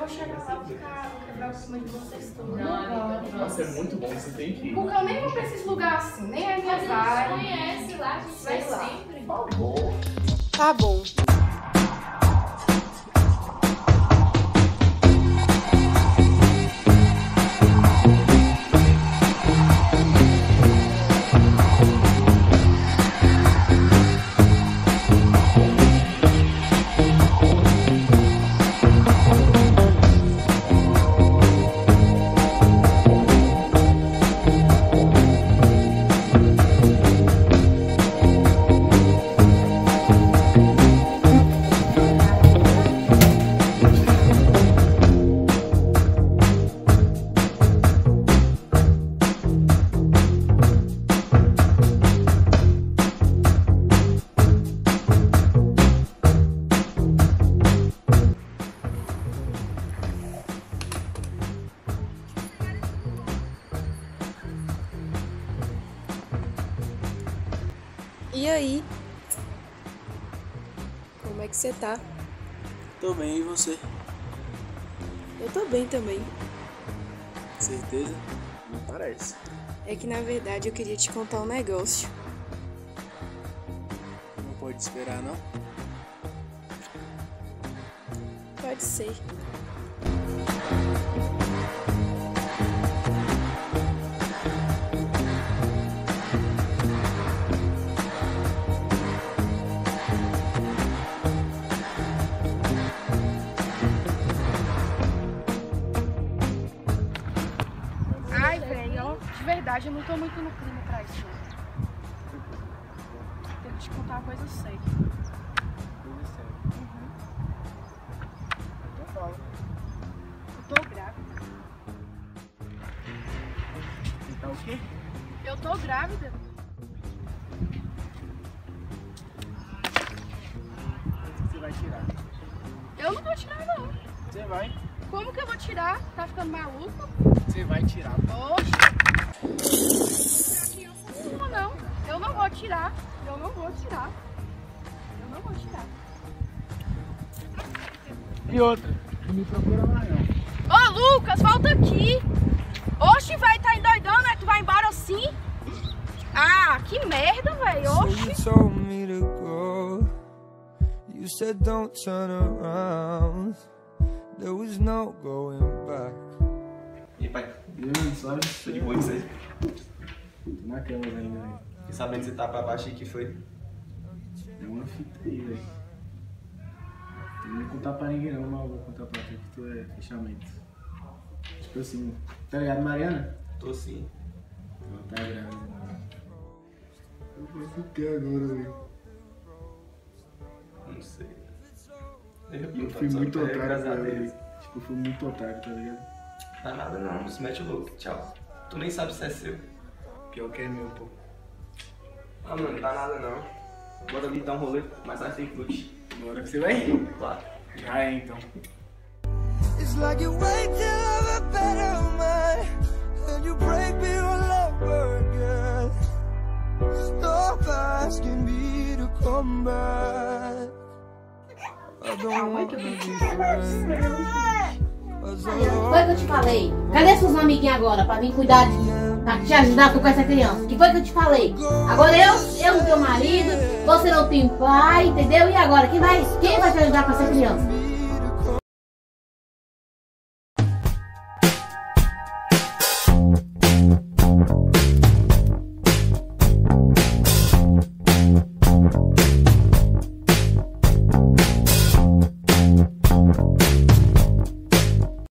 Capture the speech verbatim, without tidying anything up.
chegar lá, vou ficar, vou quebrar o cima de vocês tudo. Nossa, é muito bom, você tem que ir. Porque eu nem vou pra esses lugares assim, nem é minha Mas vibe. a gente conhece lá, a gente vai sempre. Por favor. Tá bom. E aí? Como é que você tá? Tô bem, e você? Eu tô bem também. Certeza? Não parece. É que na verdade eu queria te contar um negócio. Não pode esperar, não? Pode ser. Ai, velho, ó, de verdade eu não tô muito no clima pra isso. Tenho que te contar uma coisa séria. Coisa séria. Então fala. Eu tô grávida. E tá o quê? Eu tô grávida. Você vai tirar? Eu não vou tirar, não. Você vai? Como que eu vou tirar? Tá ficando maluco? Você vai tirar. Oxe! Não, não. Eu não vou tirar. Eu não vou tirar. Eu não vou tirar. E outra? Não me procura mais, não. Ô, Lucas, volta aqui. Oxe, velho, tá endoidando, né? Tu vai embora assim? Ah, que merda, velho. So Oxe. you told me to go. You said don't turn around. There was no going back. E aí, pai? E aí, suave? Tô de boa com você. Tô na cama ainda, velho. Fiquei sabendo que você tá pra baixo e que foi. É uma fita aí, velho. Eu não vou contar pra ninguém não, mas eu vou contar pra tu que tu é fechamento. Tipo assim, tá ligado, Mariana? Tô sim. Ela tá grávida, mano. Eu vou ficar agora, velho. Não sei. Eu fui muito otário, graças a velho. Deus. Tipo, eu fui muito otário, tá ligado? Dá nada não, não se mete o louco. Tchau. Tu nem sabe se é seu. Pior que é meu, pô. Ah, mano, não dá nada não. Bora ali dar um rolê, mas acho que tem clube. Bora que você vai? Claro. Já é, então. It's like you wait till I'm a better man, and you break me all over again. Stop asking me to come back. I don't want to be friends. Foi que eu te falei? Cadê seus amiguinhos agora pra vir cuidar de, pra te ajudar com essa criança? Que foi que eu te falei? Agora eu, eu não tenho marido, você não tem pai, entendeu? E agora? Quem vai, quem vai te ajudar com essa criança?